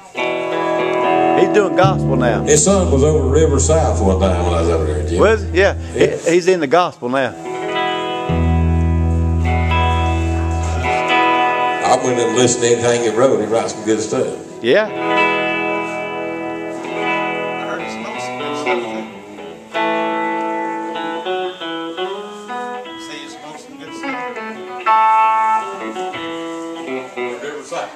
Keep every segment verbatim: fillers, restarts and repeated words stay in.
He's doing gospel now. His son was over River South one time when I was over there, Jim. Was he? Yeah. Yeah. He, he's in the gospel now. I went and listened to anything he wrote. He writes some good stuff. Yeah. I heard he smokes some good stuff too. See, he smokes some good stuff. River South.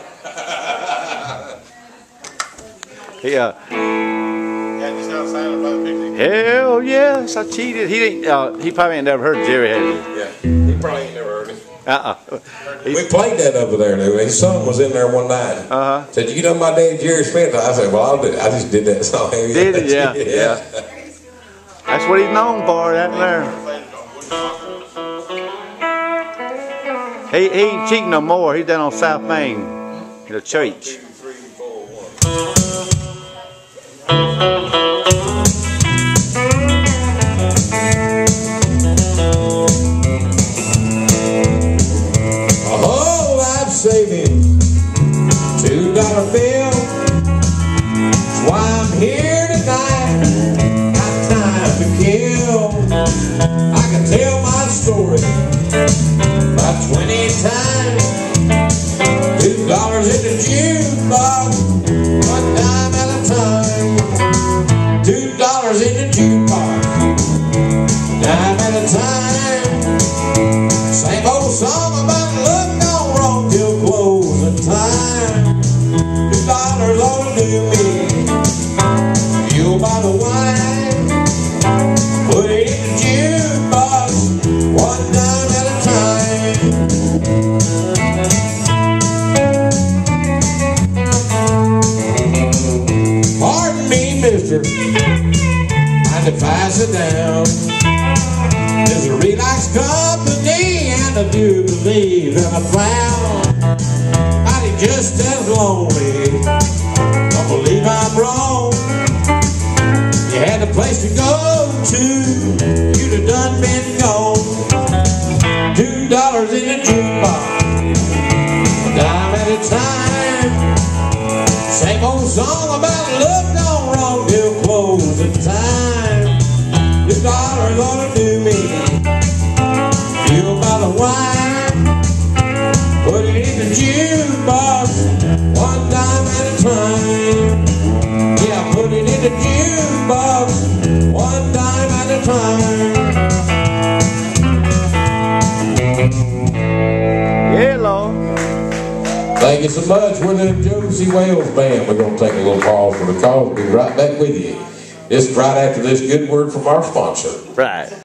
He, uh, Yeah, just outside of the picnic. hell yes, I cheated. He didn't. Uh, he probably ain't never heard of Jerry, had he? Yeah, he probably ain't never heard it. Uh-uh. We played that over there. His son was in there one night. Uh-huh. Said, "You know my dad Jerry Smith?" I said, "Well, I'll do it." I just did that song. Did it? Yeah, yeah. That's what he's known for, out there. He, he ain't cheating no more. He's down on South Main, in the church. Saving two dollar bill. That's why I'm here tonight. Got time to kill. I can tell my story about twenty times. Two dollars in the jukebox, one dime at a time. Two dollars in the jukebox, dime at a time. Same old song about love gone wrong till closing time. Two dollars ought to do me. You'll buy the wine, put it in the jukebox, one dime at a time. Pardon me, mister, mind if I sit down? There's a relax company, and I do believe that I found body just as lonely. Don't believe I'm wrong. You had a place to go to, you'd have done been gone. Two dollars in the jukebox, a dime at a time. Same old song about love gone wrong till closing time. Two dollars ought to do me. You'll buy the wine, put it in the jukebox, one dime at a time. Yeah, put it in the jukebox, one dime at a time. Yeah, Lord. Thank you so much. We're the Josie Wales Band. We're going to take a little pause for the call. We'll be right back with you. This right after this good word from our sponsor. Right.